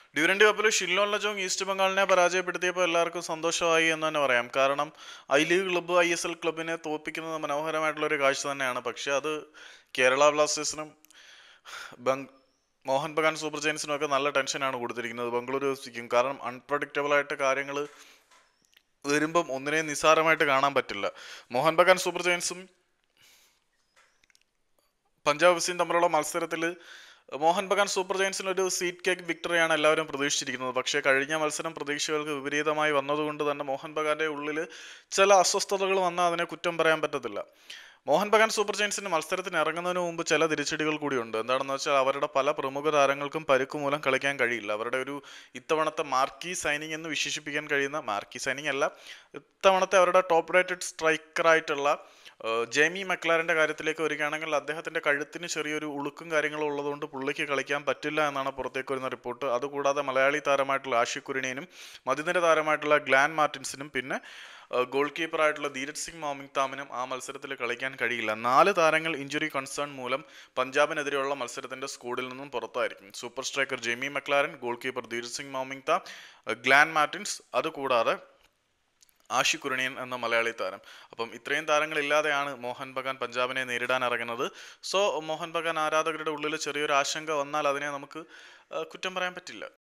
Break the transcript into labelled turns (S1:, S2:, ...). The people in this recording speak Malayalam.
S1: ഡ്യൂറന്റ് കപ്പിൽ ഷില്ലോൺ ലജോങ് ഈസ്റ്റ് ബംഗാളിനെ പരാജയപ്പെടുത്തിയപ്പോൾ എല്ലാവർക്കും സന്തോഷമായി എന്ന് തന്നെ പറയാം. കാരണം ഐ ലീഗ് ക്ലബ്ബ് ISL ക്ലബിനെ തോൽപ്പിക്കുന്നത് മനോഹരമായിട്ടുള്ള ഒരു കാഴ്ച തന്നെയാണ്. പക്ഷെ അത് കേരള ബ്ലാസ്റ്റേഴ്സിനും ബംഗ് മോഹൻ ബഗാൻ സൂപ്പർ ജയൻസിനും ഒക്കെ നല്ല ടെൻഷനാണ് കൊടുത്തിരിക്കുന്നത്. ബംഗളൂരു എഫ്സിക്കും. കാരണം അൺപ്രഡിക്റ്റബിൾ ആയിട്ട് കാര്യങ്ങൾ വരുമ്പം ഒന്നിനെയും നിസ്സാരമായിട്ട് കാണാൻ പറ്റില്ല. മോഹൻ ബഗാൻ സൂപ്പർ ജയൻസും പഞ്ചാബ് എഫ്സിയും തമ്മിലുള്ള മത്സരത്തിൽ മോഹൻ ബഗാൻ സൂപ്പർ ജയൻസിന് ഒരു സീറ്റ് കേക്ക് വിക്ടറിയാണ് എല്ലാവരും പ്രതീക്ഷിച്ചിരിക്കുന്നത്. പക്ഷേ കഴിഞ്ഞ മത്സരം പ്രതീക്ഷകൾക്ക് വിപരീതമായി വന്നതുകൊണ്ട് തന്നെ മോഹൻ ബഗാന്റെ ഉള്ളിൽ ചില അസ്വസ്ഥതകൾ വന്നാൽ അതിനെ കുറ്റം പറയാൻ പറ്റത്തില്ല. മോഹൻ ബഗാൻ സൂപ്പർ ജയൻസിന്റെ മത്സരത്തിന് ഇറങ്ങുന്നതിന് മുമ്പ് ചില തിരിച്ചടികൾ കൂടിയുണ്ട്. എന്താണെന്ന് വെച്ചാൽ അവരുടെ പല പ്രമുഖ താരങ്ങൾക്കും പരുക്ക് മൂലം കളിക്കാൻ കഴിയില്ല. അവരുടെ ഒരു ഇത്തവണത്തെ മാർക്കി സൈനിങ് എന്ന് വിശേഷിപ്പിക്കാൻ കഴിയുന്ന, മാർക്കി സൈനിങ് അല്ല, ഇത്തവണത്തെ അവരുടെ ടോപ്പ് റേറ്റഡ് സ്ട്രൈക്കറായിട്ടുള്ള ജെയ്മി മക്ലാരന്റെ കാര്യത്തിലേക്ക് വരികയാണെങ്കിൽ അദ്ദേഹത്തിന്റെ കഴുത്തിന് ചെറിയൊരു ഉളുക്കും കാര്യങ്ങളും ഉള്ളതുകൊണ്ട് പുള്ളിക്ക് കളിക്കാൻ പറ്റില്ല എന്നാണ് പുറത്തേക്ക് വരുന്ന റിപ്പോർട്ട്. അതുകൂടാതെ മലയാളി താരമായിട്ടുള്ള ആഷിഖ് കുരുണിയനും മതിനിര താരമായിട്ടുള്ള ഗ്ലാൻ മാർട്ടിൻസിനും പിന്നെ ഗോൾ കീപ്പറായിട്ടുള്ള ധീരജ് സിംഗ് മോമിങ്താമിനും ആ മത്സരത്തിൽ കളിക്കാൻ കഴിയില്ല. 4 താരങ്ങൾ ഇഞ്ചുറി കൺസേൺ മൂലം പഞ്ചാബിനെതിരെയുള്ള മത്സരത്തിന്റെ സ്ക്വാഡിൽ നിന്നും പുറത്തായിരിക്കും. Super striker Jamie Maclaren, goal keeper Dheeraj Singh Moirangthem, Glan Martins, അതുകൂടാതെ ആഷിഖ് കുരുണിയൻ എന്ന മലയാളി താരം. അപ്പം ഇത്രയും താരങ്ങളില്ലാതെയാണ് മോഹൻ ബഗാൻ പഞ്ചാബിനെ നേരിടാൻ ഇറങ്ങുന്നത്. സോ മോഹൻ ബഗാൻ ആരാധകരുടെ ഉള്ളിൽ ചെറിയൊരു ആശങ്ക വന്നാൽ അതിനെ നമുക്ക് കുറ്റം പറയാൻ പറ്റില്ല.